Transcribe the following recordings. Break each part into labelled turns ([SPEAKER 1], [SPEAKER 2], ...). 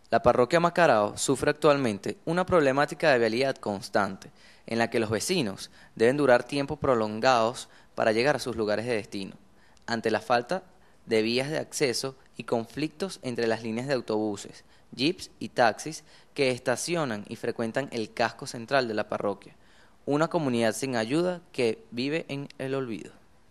[SPEAKER 1] La parroquia Macarao sufre actualmente una problemática de vialidad constante, en la que los vecinos deben durar tiempos prolongados para llegar a sus lugares de destino, ante la falta de vías de acceso y conflictos entre las líneas de autobuses, jeeps y taxis que estacionan y frecuentan el casco central de la parroquia, una comunidad sin ayuda que vive en el olvido.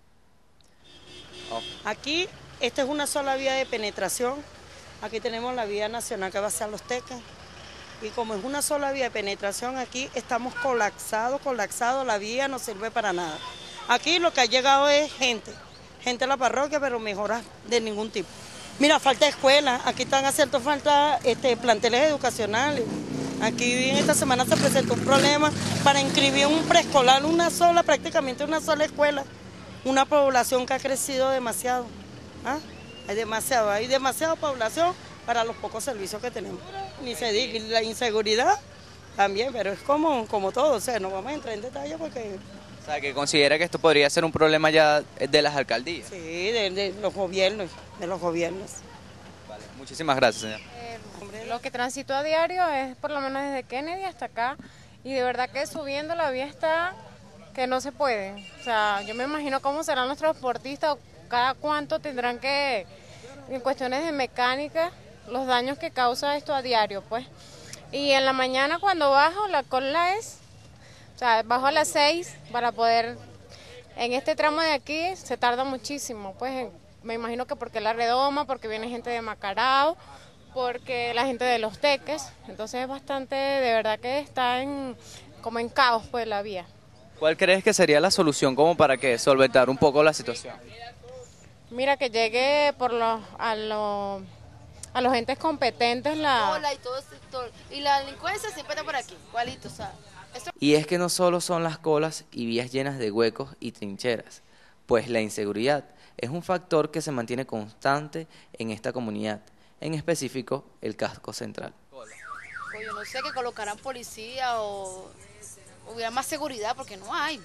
[SPEAKER 2] Aquí, esta es una sola vía de penetración. Aquí tenemos la vía nacional que va hacia Los Teques. Y como es una sola vía de penetración, aquí estamos colapsados, la vía no sirve para nada. Aquí lo que ha llegado es gente a la parroquia, pero mejoras de ningún tipo. Mira, falta escuela, aquí están haciendo falta planteles educacionales. Aquí en esta semana se presentó un problema para inscribir un preescolar, prácticamente una sola escuela. Una población que ha crecido demasiado. ¿Ah? Hay demasiada población para los pocos servicios que tenemos. Ni se diga, y la inseguridad también, pero es como todo, o sea, no vamos a entrar en detalle porque...
[SPEAKER 1] O sea, que considera que esto podría ser un problema ya de las alcaldías.
[SPEAKER 2] Sí, de los gobiernos,
[SPEAKER 1] Vale, muchísimas gracias, señor.
[SPEAKER 3] Lo que transito a diario es por lo menos desde Kennedy hasta acá, y de verdad que subiendo la vía está que no se puede. O sea, yo me imagino cómo serán los transportistas, cada cuánto tendrán que, en cuestiones de mecánica, los daños que causa esto a diario, pues. Y en la mañana cuando bajo, la cola es, o sea, bajo a las 6 para poder, en este tramo de aquí se tarda muchísimo, pues me imagino que porque la redoma, porque viene gente de Macarao, porque la gente de Los Teques, entonces es bastante, de verdad que está como en caos pues la vía.
[SPEAKER 1] ¿Cuál crees que sería la solución como para que solventar un poco la situación?
[SPEAKER 3] Mira, que llegue a los entes competentes
[SPEAKER 4] y la delincuencia siempre está por aquí, igualito, ¿sabes?
[SPEAKER 1] Y es que no solo son las colas y vías llenas de huecos y trincheras, pues la inseguridad es un factor que se mantiene constante en esta comunidad, en específico el casco central.
[SPEAKER 4] Pues yo no sé, que colocarán policía o hubiera más seguridad, porque no hay.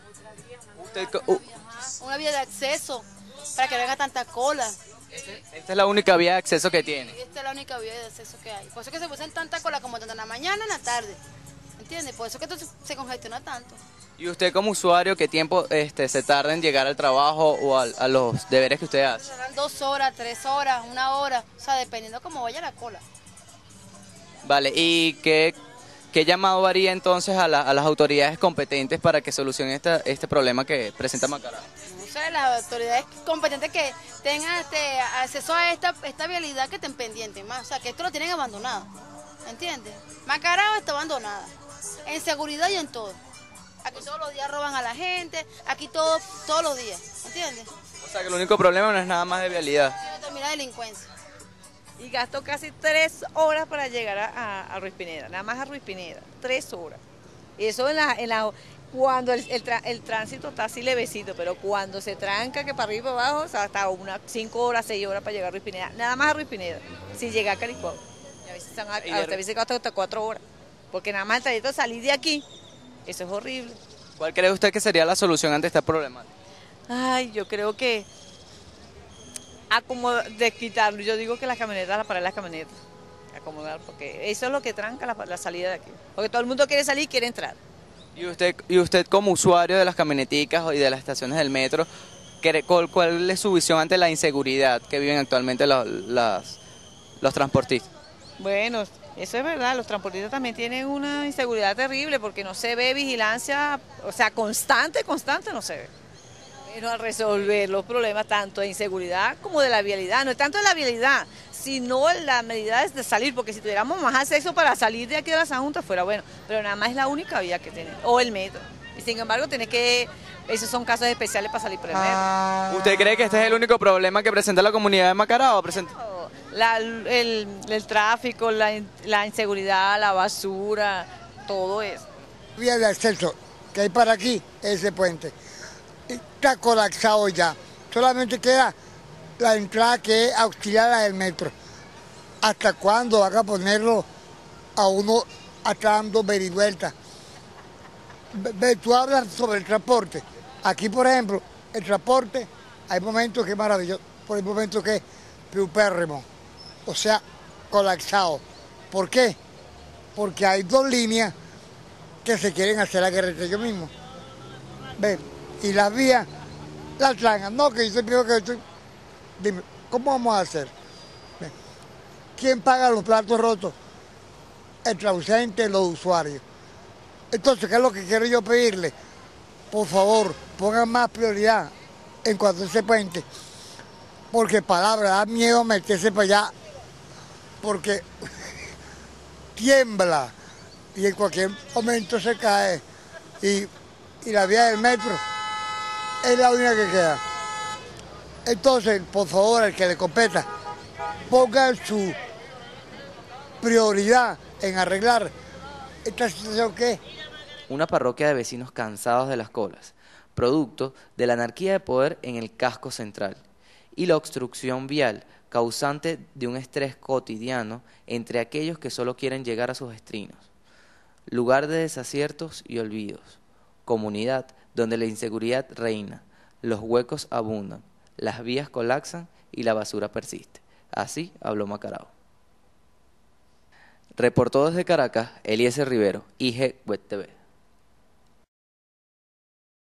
[SPEAKER 4] Una vía de acceso para que no haya tanta cola.
[SPEAKER 1] Esta es la única vía de acceso que tiene.
[SPEAKER 4] Esta es la única vía de acceso que hay. Por eso que se usan tanta cola como tanto en la mañana y en la tarde. ¿Entiendes? Por eso que esto se congestiona tanto.
[SPEAKER 1] ¿Y usted como usuario qué tiempo se tarda en llegar al trabajo o a los deberes que usted hace?
[SPEAKER 4] 2 horas, 3 horas, 1 hora, o sea, dependiendo cómo vaya la cola.
[SPEAKER 1] Vale, ¿y qué llamado haría entonces a las autoridades competentes para que solucionen este problema que presenta Macarao?
[SPEAKER 4] No sé, las autoridades competentes que tengan acceso a esta vialidad que estén pendientes más, o sea, que esto lo tienen abandonado, ¿entiendes? Macarao está abandonada, en seguridad y en todo. Aquí todos los días roban a la gente, aquí todos los días, ¿entiendes?
[SPEAKER 1] O sea, que el único problema no es nada más de vialidad.
[SPEAKER 4] Sino también la delincuencia.
[SPEAKER 5] Y gasto casi 3 horas para llegar a Ruiz Pineda, nada más a Ruiz Pineda, 3 horas. Y eso cuando el tránsito está así levecito, pero cuando se tranca que para arriba y para abajo, o sea, hasta 5 horas, 6 horas para llegar a Ruiz Pineda, nada más a Ruiz Pineda, sin llegar a Caricuao. Y a veces gasta hasta 4 horas, porque nada más el trayecto de salir de aquí, eso es horrible.
[SPEAKER 1] ¿Cuál cree usted que sería la solución ante este problema?
[SPEAKER 5] Ay, yo creo que quitarlo. Yo digo que las camionetas, parar las camionetas, acomodar, porque eso es lo que tranca la salida de aquí. Porque todo el mundo quiere salir y quiere entrar.
[SPEAKER 1] ¿Y usted como usuario de las camioneticas y de las estaciones del metro, cuál es su visión ante la inseguridad que viven actualmente los transportistas?
[SPEAKER 5] Bueno, eso es verdad, los transportistas también tienen una inseguridad terrible porque no se ve vigilancia, o sea, constante no se ve. Pero al resolver los problemas tanto de inseguridad como de la vialidad, no es tanto de la vialidad, sino la medida de salir, porque si tuviéramos más acceso para salir de aquí de la San Junta fuera bueno, pero nada más es la única vía que tiene, o el metro. Y sin embargo, esos son casos especiales para salir por el metro.
[SPEAKER 1] ¿Usted cree que este es el único problema que presenta la comunidad de Macarao?
[SPEAKER 5] El tráfico, la inseguridad, la basura, todo eso.
[SPEAKER 6] Vía de acceso que hay para aquí, ese puente. Está colapsado ya. Solamente queda la entrada que es auxiliar del metro. ¿Hasta cuándo van a ponerlo a uno hasta dando verivuelta? Tú hablas sobre el transporte. Aquí, por ejemplo, el transporte, hay momentos que es maravilloso, por el momento que es piupérrimo, o sea, colapsado. ¿Por qué? Porque hay dos líneas que se quieren hacer la guerra entre ellos mismos. ¿Ven? Y las vías las trangan. No, que yo soy peor que yo soy... Dime, ¿cómo vamos a hacer? ¿Ven? ¿Quién paga los platos rotos? El transeúnte, los usuarios. Entonces, ¿qué es lo que quiero yo pedirle? Por favor, pongan más prioridad en cuanto a ese puente. Porque palabra, da miedo meterse para allá. Porque tiembla y en cualquier momento se cae. Y la vía del metro es la única que queda. Entonces, por favor, el que le competa, pongan su prioridad en arreglar esta situación que es.
[SPEAKER 1] Una parroquia de vecinos cansados de las colas, producto de la anarquía de poder en el casco central y la obstrucción vial causante de un estrés cotidiano entre aquellos que solo quieren llegar a sus destinos. Lugar de desaciertos y olvidos, comunidad donde la inseguridad reina, los huecos abundan, las vías colapsan y la basura persiste. Así habló Macarao. Reportó desde Caracas Eliezer Rivero, IG Web TV.